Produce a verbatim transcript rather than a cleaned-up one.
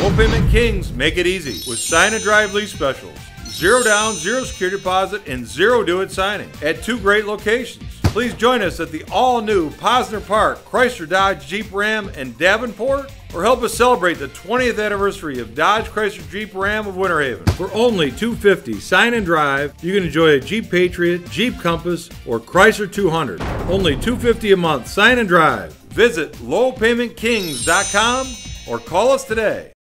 Low Payment Kings make it easy with sign and drive lease specials. Zero down, zero security deposit, and zero do it signing at two great locations. Please join us at the all-new Posner Park, Chrysler, Dodge, Jeep, Ram, and Davenport, or help us celebrate the twentieth anniversary of Dodge, Chrysler, Jeep, Ram of Winter Haven. For only two hundred fifty dollars sign and drive, you can enjoy a Jeep Patriot, Jeep Compass, or Chrysler two hundred. Only two hundred fifty dollars a month sign and drive. Visit low payment kings dot com or call us today.